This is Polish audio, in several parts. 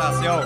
teraz, yo.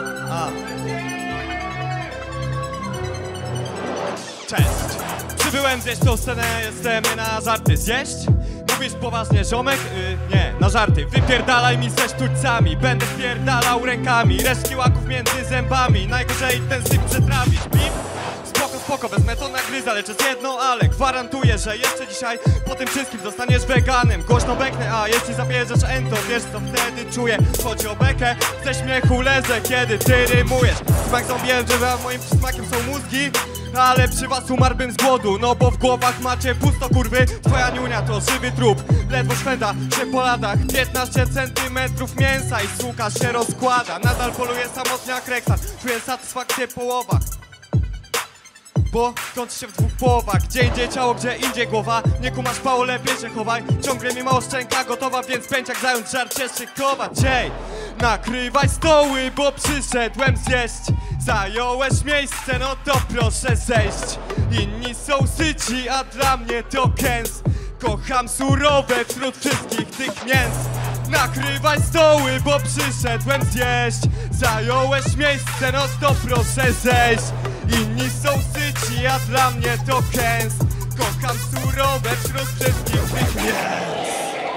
Cześć. Przybyłem zjeść tą scenę, jestem nie na żarty. Zjeść? Mówisz poważnie, ziomek? Nie, na żarty. Wypierdalaj mi ze sztućcami, będę wpierdalał rękami, resztki łaków między zębami. Najgorzej ten syp przetrawisz. Bip? Spoko, wezmę to na gryza, lecz jest jedno ale gwarantuję, że jeszcze dzisiaj po tym wszystkim zostaniesz weganem. Głośno beknę, a jeśli zabierzesz ento, wiesz co wtedy czuję. Chodzi o bekę, ze śmiechu lezę, kiedy ty rymujesz. Smak zombie, że moim smakiem są mózgi, ale przy was umarłbym z głodu, no bo w głowach macie pusto, kurwy. Twoja niunia to żywy trup, ledwo szwenda się po latach. 15 centymetrów mięsa i suka się rozkłada. Nadal poluje samotniak Rexan, czuję satysfakcję po łowach, bo kończy się w dwóch połowach. Gdzie indziej ciało, gdzie indziej głowa. Nie kumasz, Pało, lepiej się chowaj. Ciągle mi mało szczęka gotowa, więc pędź jak zając, żarcie szykować. Ej, nakrywaj stoły, bo przyszedłem zjeść. Zająłeś miejsce, no to proszę zejść. Inni są syci, a dla mnie to kęs. Kocham surowe wśród wszystkich tych mięs. Nakrywaj stoły, bo przyszedłem zjeść. Zająłeś miejsce, no to proszę zejść. Inni są syci, a dla mnie to kęs. Kocham surowe wśród wszystkich tych mięs.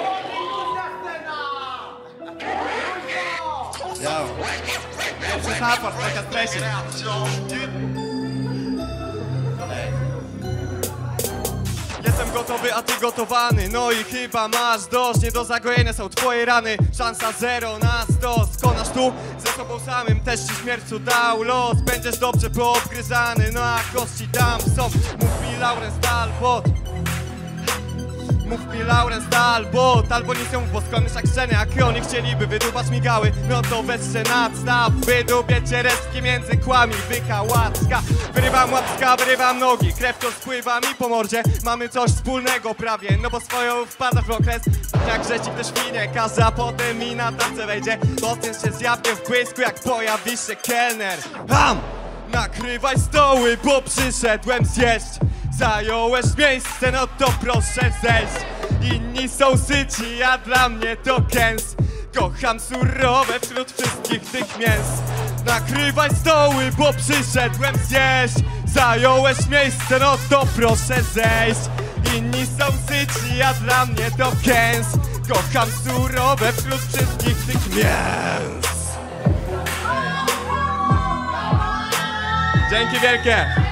Jestem gotowy, a ty gotowany. No i chyba masz dość. Nie do zagojenia są twoje rany. Szansa 0 na 100. Skonasz tu ze sobą samym. Też ci śmierciu dał los. Będziesz dobrze poobgryzany. No a kości tam są. Mów mi Laurence Talbot. Mów mi Laurence Talbot. Albo nic nie mów, bo skłonisz jak sceny. Jak oni chcieliby wydubać migały, no to weź się nadstaw. Wydubię cię resztki między kłami. Wyka łacka. Wyrywam łapska, wyrywam nogi. Krew to spływa mi po mordzie. Mamy coś wspólnego prawie, no bo swoją wpadasz w okres jak rzeźnik do świnie. Każda potem mi na tacę wejdzie. Potem się zjawnie w błysku, jak pojawi się kelner. Nakrywaj stoły, bo przyszedłem zjeść. Zająłeś miejsce, no to proszę zejść. Inni są syci, a dla mnie to kęs. Kocham surowe wśród wszystkich tych mięs. Nakrywaj stoły, bo przyszedłem zjeść. Zająłeś miejsce, no to proszę zejść. Inni są syci, a dla mnie to kęs. Kocham surowe wśród wszystkich tych mięs. Dzięki wielkie.